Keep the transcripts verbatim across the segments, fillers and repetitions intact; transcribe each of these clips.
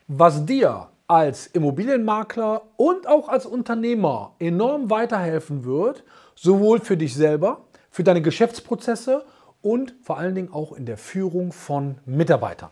Was dir als Immobilienmakler und auch als Unternehmer enorm weiterhelfen wird, sowohl für dich selber, für deine Geschäftsprozesse und vor allen Dingen auch in der Führung von Mitarbeitern.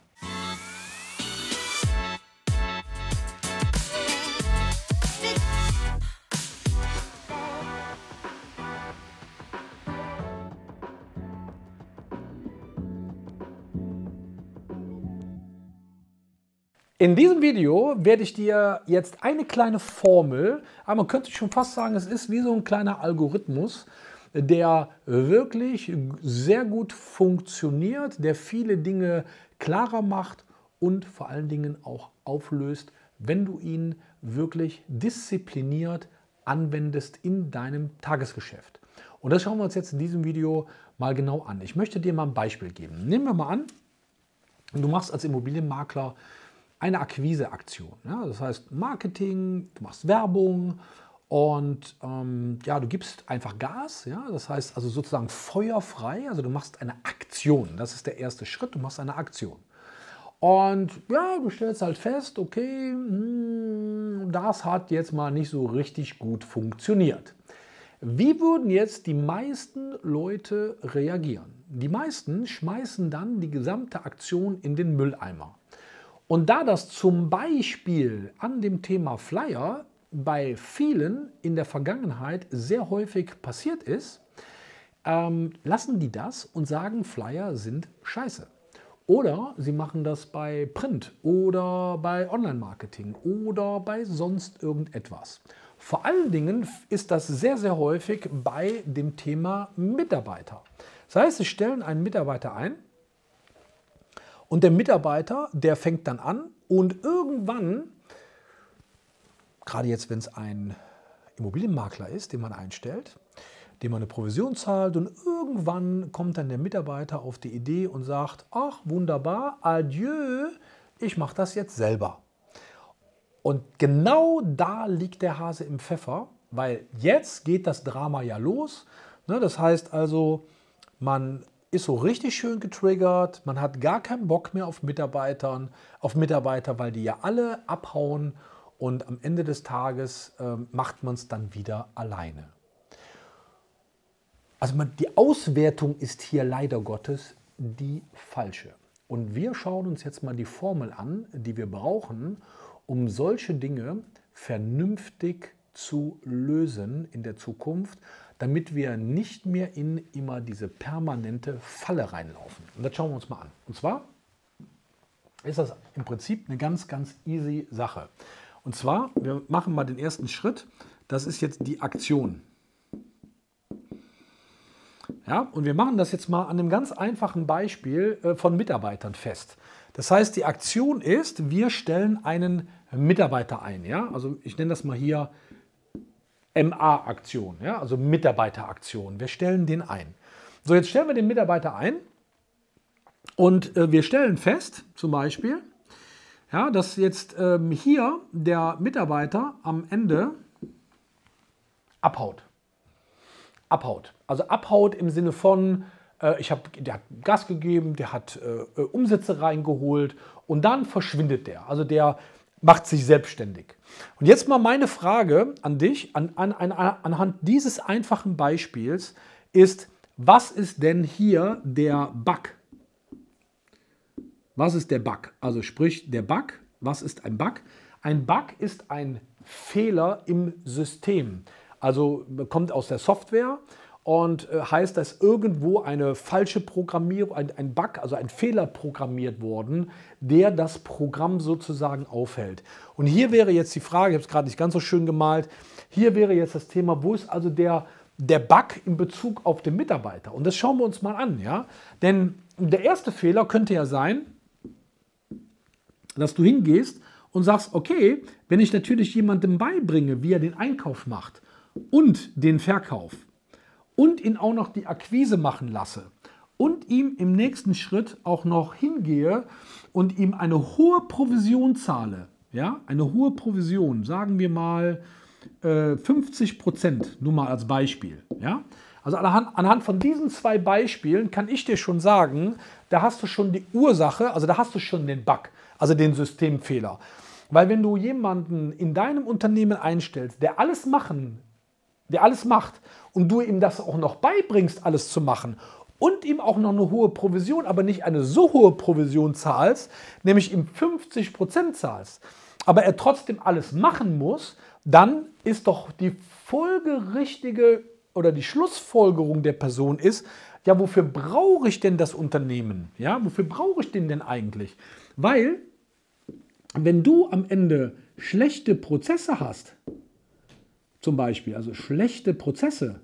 In diesem Video werde ich dir jetzt eine kleine Formel, aber man könnte schon fast sagen, es ist wie so ein kleiner Algorithmus, der wirklich sehr gut funktioniert, der viele Dinge klarer macht und vor allen Dingen auch auflöst, wenn du ihn wirklich diszipliniert anwendest in deinem Tagesgeschäft. Und das schauen wir uns jetzt in diesem Video mal genau an. Ich möchte dir mal ein Beispiel geben. Nehmen wir mal an, du machst als Immobilienmakler eine Akquiseaktion. Ja? Das heißt Marketing, du machst Werbung und ähm, ja, du gibst einfach Gas. Ja? Das heißt also sozusagen feuerfrei. Also du machst eine Aktion. Das ist der erste Schritt. Du machst eine Aktion. Und ja, du stellst halt fest, okay, hm, das hat jetzt mal nicht so richtig gut funktioniert. Wie würden jetzt die meisten Leute reagieren? Die meisten schmeißen dann die gesamte Aktion in den Mülleimer. Und da das zum Beispiel an dem Thema Flyer bei vielen in der Vergangenheit sehr häufig passiert ist, ähm, lassen die das und sagen, Flyer sind scheiße. Oder sie machen das bei Print oder bei Online-Marketing oder bei sonst irgendetwas. Vor allen Dingen ist das sehr, sehr häufig bei dem Thema Mitarbeiter. Das heißt, sie stellen einen Mitarbeiter ein, und der Mitarbeiter, der fängt dann an und irgendwann, gerade jetzt, wenn es ein Immobilienmakler ist, den man einstellt, dem man eine Provision zahlt und irgendwann kommt dann der Mitarbeiter auf die Idee und sagt, ach wunderbar, adieu, ich mache das jetzt selber. Und genau da liegt der Hase im Pfeffer, weil jetzt geht das Drama ja los. Das heißt also, man ist so richtig schön getriggert, man hat gar keinen Bock mehr auf Mitarbeitern, auf Mitarbeiter, weil die ja alle abhauen und am Ende des Tages äh, macht man es dann wieder alleine. Also man, die Auswertung ist hier leider Gottes die falsche. Und wir schauen uns jetzt mal die Formel an, die wir brauchen, um solche Dinge vernünftig zu lösen in der Zukunft, damit wir nicht mehr in immer diese permanente Falle reinlaufen. Und das schauen wir uns mal an. Und zwar ist das im Prinzip eine ganz, ganz easy Sache. Und zwar, wir machen mal den ersten Schritt. Das ist jetzt die Aktion. Ja, und wir machen das jetzt mal an einem ganz einfachen Beispiel von Mitarbeitern fest. Das heißt, die Aktion ist, wir stellen einen Mitarbeiter ein. Ja? Also ich nenne das mal hier M A-Aktion, ja, also Mitarbeiteraktion. Wir stellen den ein. So, jetzt stellen wir den Mitarbeiter ein und äh, wir stellen fest, zum Beispiel, ja, dass jetzt ähm, hier der Mitarbeiter am Ende abhaut. Abhaut. Also abhaut im Sinne von, äh, ich hab, der hat Gas gegeben, der hat äh, Umsätze reingeholt und dann verschwindet der. Also der macht sich selbstständig. Und jetzt mal meine Frage an dich, an, an, an, anhand dieses einfachen Beispiels ist, was ist denn hier der Bug? Was ist der Bug? Also sprich, der Bug, was ist ein Bug? Ein Bug ist ein Fehler im System. Also kommt aus der Software und heißt, dass irgendwo eine falsche Programmierung, ein, ein Bug, also ein Fehler programmiert worden, der das Programm sozusagen aufhält. Und hier wäre jetzt die Frage, ich habe es gerade nicht ganz so schön gemalt, hier wäre jetzt das Thema, wo ist also der, der Bug in Bezug auf den Mitarbeiter? Und das schauen wir uns mal an. Ja? Denn der erste Fehler könnte ja sein, dass du hingehst und sagst, okay, wenn ich natürlich jemandem beibringe, wie er den Einkauf macht und den Verkauf, und ihn auch noch die Akquise machen lasse und ihm im nächsten Schritt auch noch hingehe und ihm eine hohe Provision zahle, ja, eine hohe Provision, sagen wir mal äh, fünfzig Prozent, nur mal als Beispiel, ja, Also anhand, anhand von diesen zwei Beispielen kann ich dir schon sagen, da hast du schon die Ursache, also da hast du schon den Bug, also den Systemfehler. Weil wenn du jemanden in deinem Unternehmen einstellst, der alles machen, der alles macht und du ihm das auch noch beibringst, alles zu machen und ihm auch noch eine hohe Provision, aber nicht eine so hohe Provision zahlst, nämlich ihm fünfzig Prozent zahlst, aber er trotzdem alles machen muss, dann ist doch die folgerichtige oder die Schlussfolgerung der Person ist, ja, wofür brauche ich denn das Unternehmen? Ja, wofür brauche ich den denn eigentlich? Weil, wenn du am Ende schlechte Prozesse hast, zum Beispiel, also schlechte Prozesse,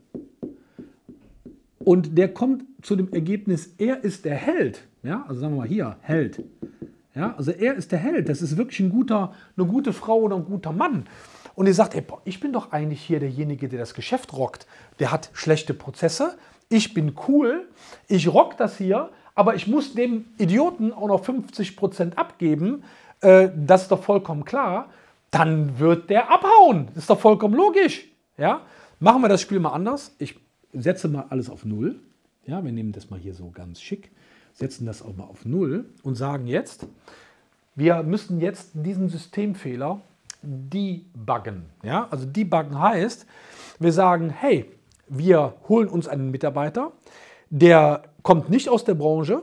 und der kommt zu dem Ergebnis, er ist der Held, ja, also sagen wir mal hier, Held, ja, also er ist der Held, das ist wirklich ein guter, eine gute Frau oder ein guter Mann. Und ihr sagt, ey, boah, ich bin doch eigentlich hier derjenige, der das Geschäft rockt. Der hat schlechte Prozesse, ich bin cool, ich rock das hier, aber ich muss dem Idioten auch noch fünfzig Prozent abgeben, äh, das ist doch vollkommen klar. Dann wird der abhauen, das ist doch vollkommen logisch. Ja? Machen wir das Spiel mal anders. Ich setze mal alles auf Null. Ja, wir nehmen das mal hier so ganz schick, setzen das auch mal auf Null und sagen jetzt, wir müssen jetzt diesen Systemfehler debuggen. Ja? Also debuggen heißt, wir sagen, hey, wir holen uns einen Mitarbeiter, der kommt nicht aus der Branche,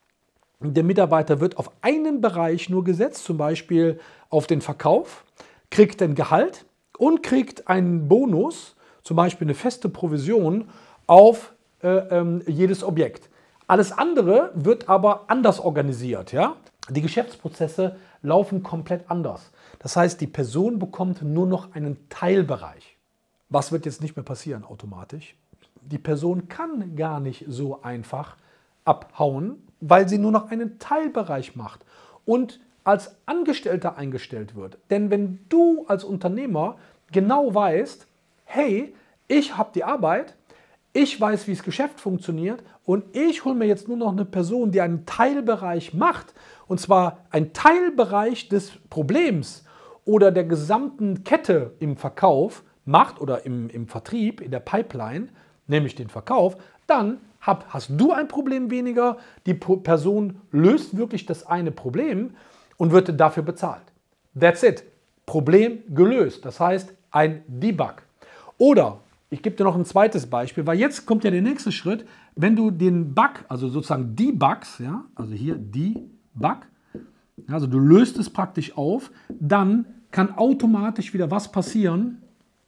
der Mitarbeiter wird auf einen Bereich nur gesetzt, zum Beispiel auf den Verkauf, kriegt ein Gehalt und kriegt einen Bonus, zum Beispiel eine feste Provision auf äh, ähm, jedes Objekt. Alles andere wird aber anders organisiert. Ja? Die Geschäftsprozesse laufen komplett anders. Das heißt, die Person bekommt nur noch einen Teilbereich. Was wird jetzt nicht mehr passieren automatisch? Die Person kann gar nicht so einfach abhauen, weil sie nur noch einen Teilbereich macht und als Angestellter eingestellt wird. Denn wenn du als Unternehmer genau weißt, hey, ich habe die Arbeit, ich weiß, wie das Geschäft funktioniert und ich hole mir jetzt nur noch eine Person, die einen Teilbereich macht, und zwar ein Teilbereich des Problems oder der gesamten Kette im Verkauf macht oder im, im Vertrieb, in der Pipeline, nämlich den Verkauf, dann hab, hast du ein Problem weniger, die Person löst wirklich das eine Problem und wird dafür bezahlt. That's it. Problem gelöst. Das heißt, ein Debug. Oder, ich gebe dir noch ein zweites Beispiel, weil jetzt kommt ja der nächste Schritt, wenn du den Bug, also sozusagen debugs, ja, also hier debug, also du löst es praktisch auf, dann kann automatisch wieder was passieren?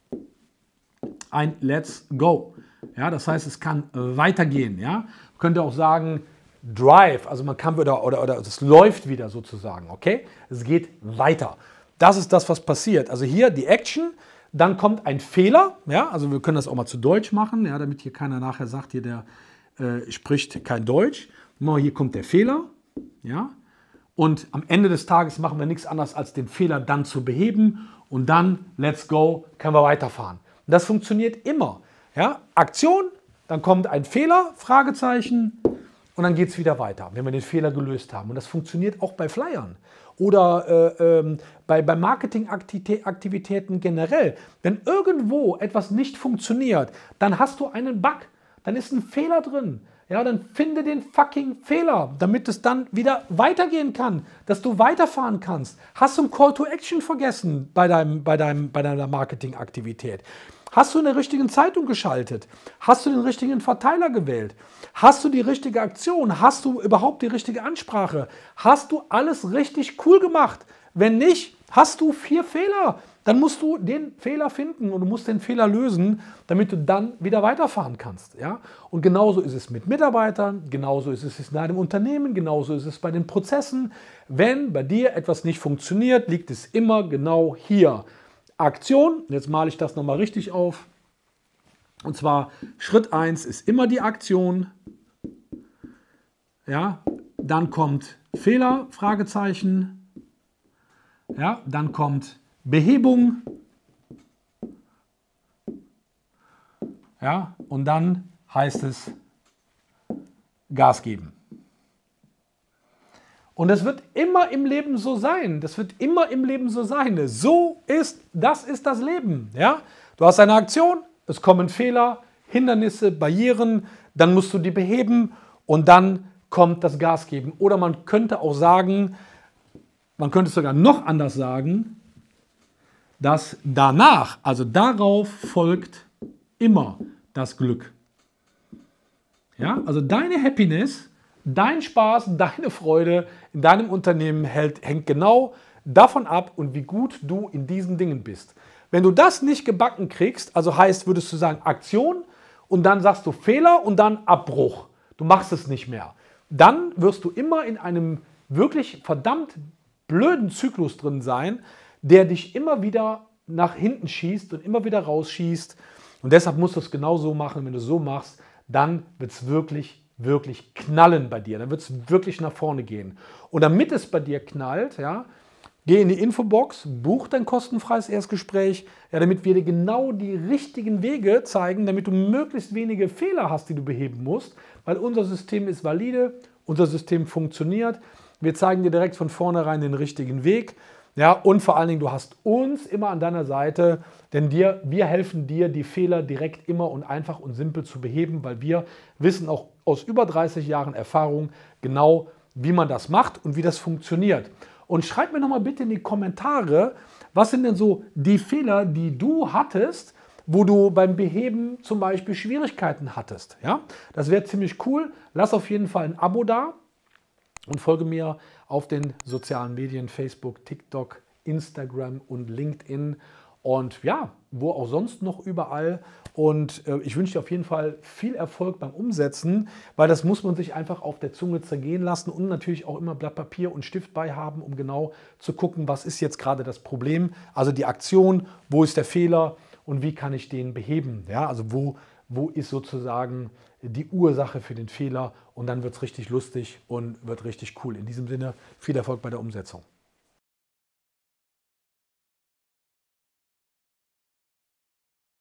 Ein Let's Go. Ja, das heißt, es kann weitergehen. Ja? Man könnte auch sagen, Drive, also man kann wieder, oder, oder es läuft wieder sozusagen, okay? Es geht weiter. Das ist das, was passiert. Also hier die Action, dann kommt ein Fehler, ja, also wir können das auch mal zu Deutsch machen, ja, damit hier keiner nachher sagt, hier der äh, spricht kein Deutsch. Hier kommt der Fehler, ja, und am Ende des Tages machen wir nichts anderes, als den Fehler dann zu beheben und dann, let's go, können wir weiterfahren. Und das funktioniert immer. Ja? Aktion, dann kommt ein Fehler, Fragezeichen, und dann geht es wieder weiter, wenn wir den Fehler gelöst haben. Und das funktioniert auch bei Flyern oder äh, ähm, bei, bei Marketingaktivitäten generell. Wenn irgendwo etwas nicht funktioniert, dann hast du einen Bug, dann ist ein Fehler drin. Ja, dann finde den fucking Fehler, damit es dann wieder weitergehen kann, dass du weiterfahren kannst. Hast du ein Call to Action vergessen bei, deinem, bei, deinem, bei deiner Marketingaktivität? Hast du in der richtigen Zeitung geschaltet? Hast du den richtigen Verteiler gewählt? Hast du die richtige Aktion? Hast du überhaupt die richtige Ansprache? Hast du alles richtig cool gemacht? Wenn nicht, hast du vier Fehler. Dann musst du den Fehler finden und du musst den Fehler lösen, damit du dann wieder weiterfahren kannst. Ja? Und genauso ist es mit Mitarbeitern, genauso ist es in deinem Unternehmen, genauso ist es bei den Prozessen. Wenn bei dir etwas nicht funktioniert, liegt es immer genau hier. Aktion, jetzt male ich das nochmal richtig auf. Und zwar Schritt eins ist immer die Aktion. Ja? Dann kommt Fehler, Fragezeichen. Ja? Dann kommt Behebung, ja, und dann heißt es Gas geben. Und das wird immer im Leben so sein. Das wird immer im Leben so sein. So ist, das ist das Leben. Ja? Du hast eine Aktion, es kommen Fehler, Hindernisse, Barrieren, dann musst du die beheben und dann kommt das Gas geben. Oder man könnte auch sagen, man könnte es sogar noch anders sagen, dass danach, also darauf folgt immer das Glück. Ja, also deine Happiness, dein Spaß, deine Freude in deinem Unternehmen hält, hängt genau davon ab und wie gut du in diesen Dingen bist. Wenn du das nicht gebacken kriegst, also heißt, würdest du sagen Aktion und dann sagst du Fehler und dann Abbruch, du machst es nicht mehr, dann wirst du immer in einem wirklich verdammt blöden Zyklus drin sein, der dich immer wieder nach hinten schießt und immer wieder rausschießt. Und deshalb musst du es genau so machen. Wenn du es so machst, dann wird es wirklich, wirklich knallen bei dir. Dann wird es wirklich nach vorne gehen. Und damit es bei dir knallt, ja, geh in die Infobox, buch dein kostenfreies Erstgespräch, ja, damit wir dir genau die richtigen Wege zeigen, damit du möglichst wenige Fehler hast, die du beheben musst, weil unser System ist valide, unser System funktioniert. Wir zeigen dir direkt von vornherein den richtigen Weg. Ja, und vor allen Dingen, du hast uns immer an deiner Seite, denn dir, wir helfen dir, die Fehler direkt immer und einfach und simpel zu beheben, weil wir wissen auch aus über dreißig Jahren Erfahrung genau, wie man das macht und wie das funktioniert. Und schreib mir nochmal bitte in die Kommentare, was sind denn so die Fehler, die du hattest, wo du beim Beheben zum Beispiel Schwierigkeiten hattest. Ja? Das wäre ziemlich cool. Lass auf jeden Fall ein Abo da. Und folge mir auf den sozialen Medien, Facebook, TikTok, Instagram und LinkedIn und ja, wo auch sonst noch überall. Und äh, ich wünsche dir auf jeden Fall viel Erfolg beim Umsetzen, weil das muss man sich einfach auf der Zunge zergehen lassen und natürlich auch immer Blatt Papier und Stift bei haben, um genau zu gucken, was ist jetzt gerade das Problem, also die Aktion, wo ist der Fehler und wie kann ich den beheben. Ja, also wo, wo ist sozusagen die Ursache für den Fehler und dann wird es richtig lustig und wird richtig cool. In diesem Sinne, viel Erfolg bei der Umsetzung.